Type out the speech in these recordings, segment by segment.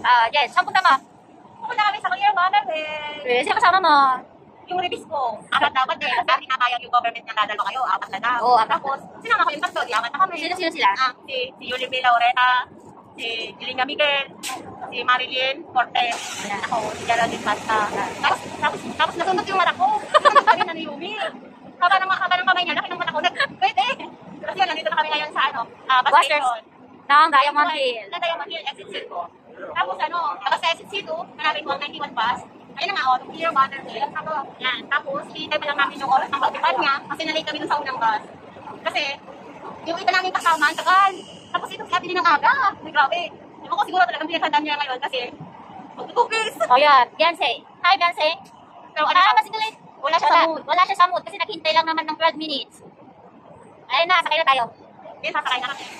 Yes, saan punta mo? Pupunta kami sa Clear Water Eh, sino kasama mo? yung release ko. Apat dapat eh. Kasi kinakayang yung government na dadalo kayo. Apat na daw. Oo, apat. Tapos, sinama ko yung tatlo. Di apat na kami. Sino sila? Si Yuli B. Laureta, si Lilia Miguel, si Marilyn Cortez, ako, si Geraldine Basta. Tapos nasunod yung mata ko. Nasunod kami na ni Yumi. Haba ng kamay niya, laki ng mata ko. Pwede. Kasi yun, nandito na kami ngayon sa bus station. Ng Diamond Hill. Na Diamond Hill, exit seat ko. Tapos tapos sa exit seat 2, hanapin ko ang 91 bus. Ayun na nga, Clear Water Hill. Tapos, hinintay pa lang namin yung oras ng pagpipad niya kasi nalate kami dun sa unang bus. Kasi, yung iba namin kasama, ang tagal. Tapos ito sila din ng aga. Ay, grabe. Ewan ko siguro talagang pinaghandaan niya ngayon kasi magtutupis. Oh, yan. Beyonce. Hi, Beyonce. So, Masingalit. Wala siya sa mood kasi naghintay lang naman ng 12 minutes. Ayun na, sakay na tayo. Yes, sasakay na kami.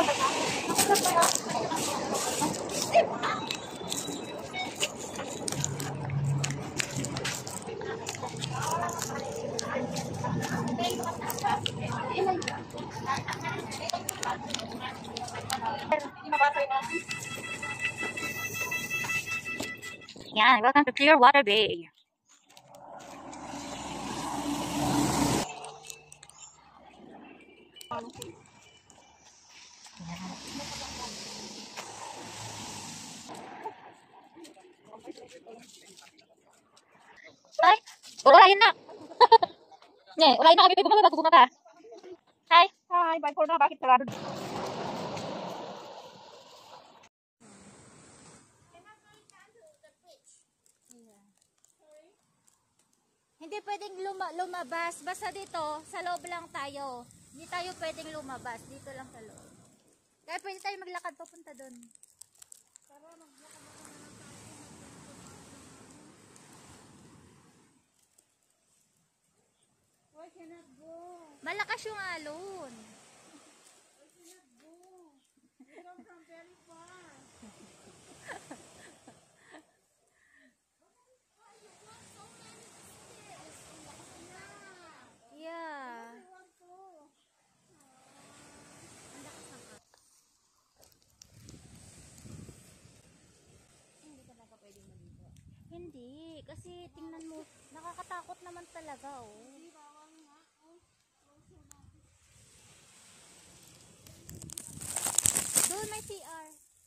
Yan, welcome to Clearwater Bay. Ay, ulayin na. Ulayin na kami pag bago bumaba. Hi. Hi, bye for now. Bakit sarado? Hindi pwedeng lumabas. Basta dito, sa loob lang tayo. Hindi tayo pwedeng lumabas. Dito lang sa loob. Kaya pwede tayo maglakad papunta doon. Malakas yung alon. Yeah. Hindi, kasi tingnan mo, nakakatakot naman talaga, oh. Doon may CR.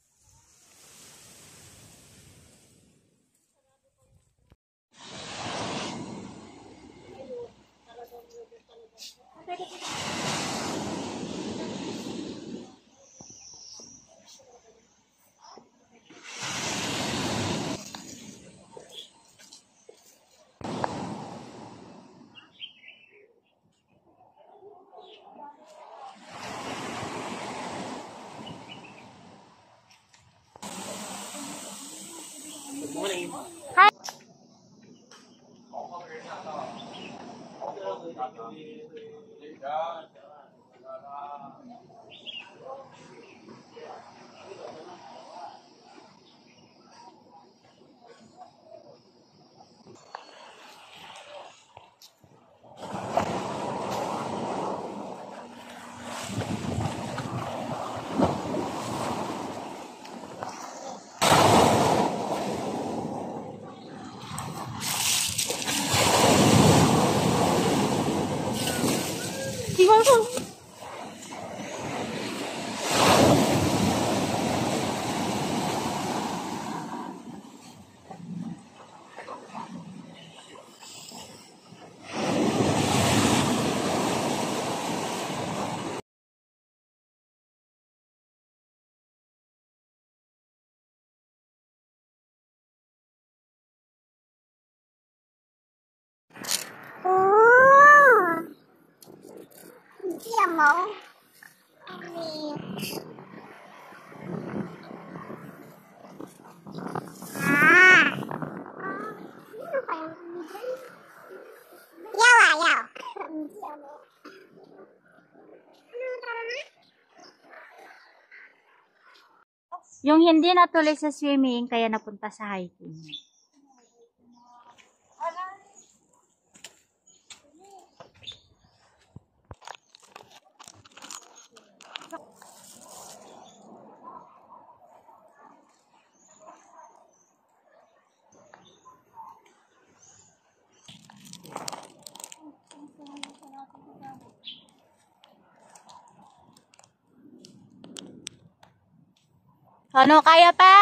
Good morning. Hi. Yung hindi natuloy sa swimming, kaya napunta sa hiking. Ano, kaya pa?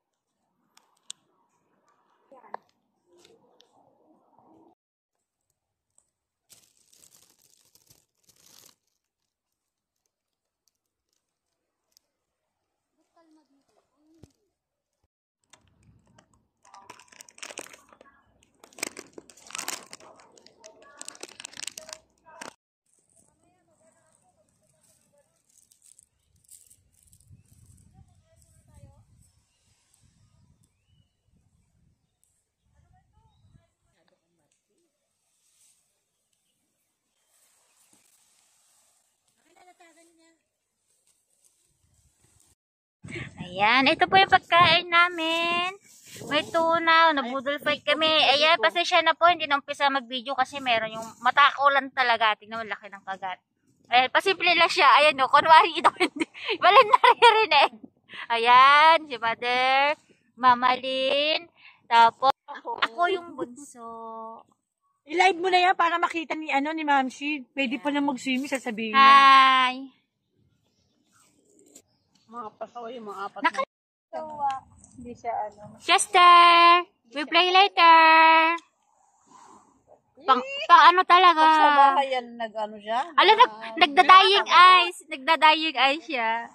Ayan, ito po yung pagkain namin. May tuna, nabudol fight kami. Ayan, pasensya na po, hindi na umpisa mag-video kasi meron yung matakaw talaga. Tingnan mo, laki ng kagat. Ayan, pasimple lang siya. Ayan o, kunwari ito hindi. Wala naririnig. Ayan, si Mother, Mama Lynn, tapos ako yung bunso. I-live mo na yan para makita ni ni Mamsi. Pwede pa na mag-swimming, sasabihin niya. Hi! Mga pasaway, yung mga apat. Hindi siya Chester! We play later! Pang ano talaga? Sa bahay yan, siya. Alam, nagda-dying eyes. Nagda-dying eyes siya.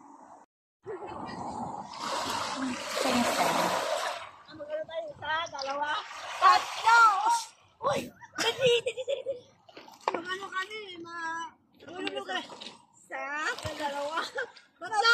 Magkano tayo? Isa, dalawa, tatlo! Uy! Dali! Magkano kami? Ano ka? Isa, dalawa, tatlo!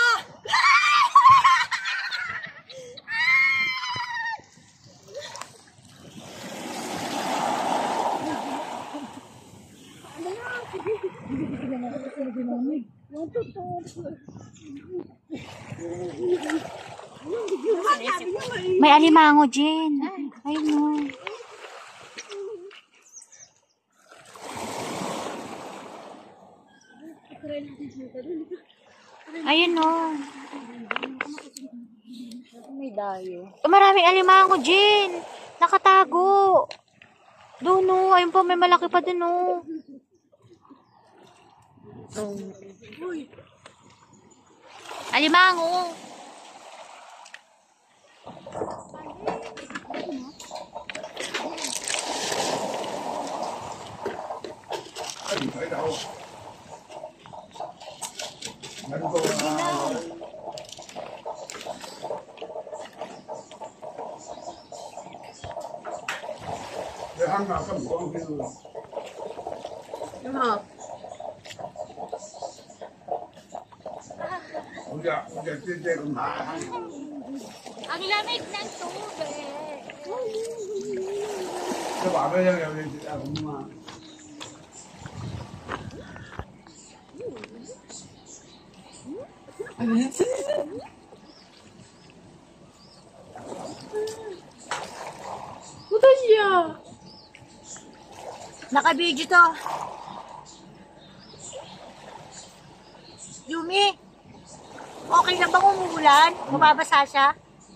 May alimango, Jen. Ayun mo. Ayun o. May dayo. Maraming alimango, Jen. Nakatago. Doon o. Ayun po, may malaki pa doon o. Alimango. Ang lamig ng tubig. Naka-video to. Yumi, okay na bang umuulan? Mababasa siya?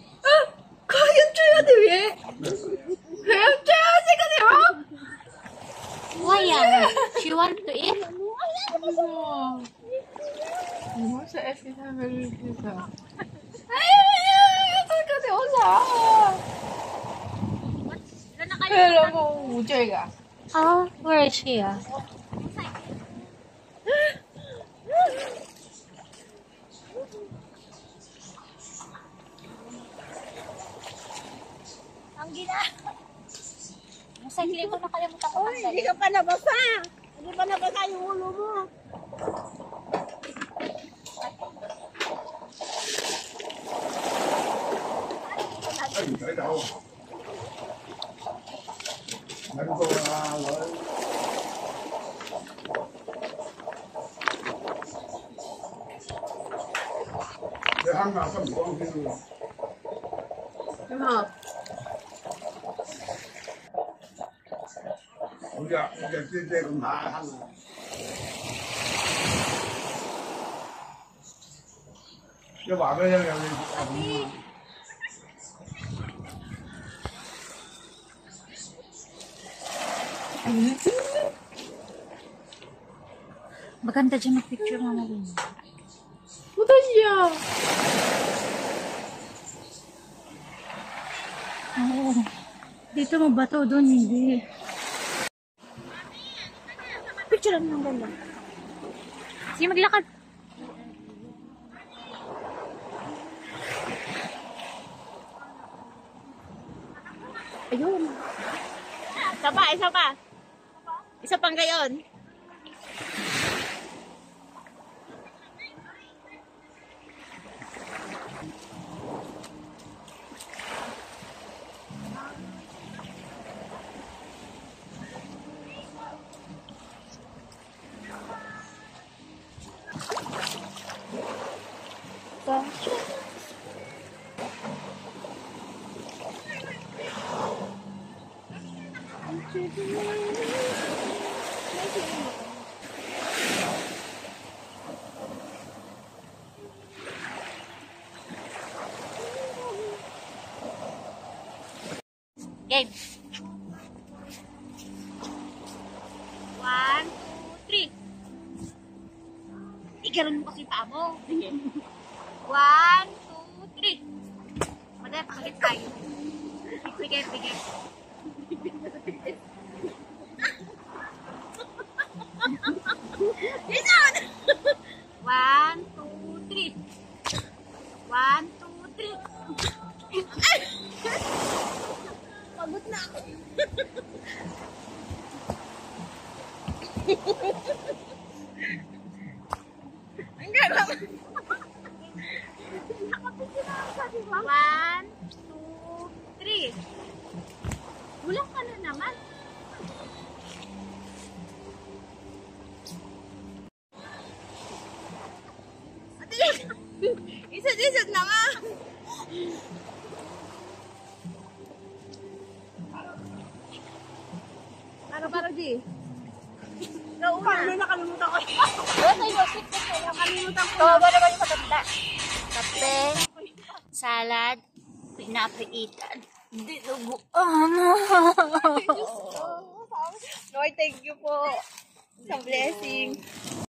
Why yan? She want to eat? Oh, where is she? Ang gina. Sa ko nakalimutan ko. Hindi ka pa nabasa. Hindi pa nabasa yung ulo mo. Maganda dyan mag-picture, Mama Lynn. Oo. Dito mabato, doon hindi. Picture lang ng ganda. Sige, maglakad. Ayun. Isa pa, isa pa. Isa pang gayon. Game. 1, 2, 3. Igalan mo kasi paa mo. 1, 2, 3. Madaya, pakagit tayo. Sige, sige. Yan! 1, 2, 3. 1, 2, 3. Pagod na ako. Ang gano'n. 1, 2, 3. Kulang ka na naman. Isad-isad na nga. Para di. Paano nakalimutan ko? Nakalimutan ko. Tawaga naman yung matanda. Kape, salad, pinapiitan, dinuguan. Lord, thank you po sa blessing.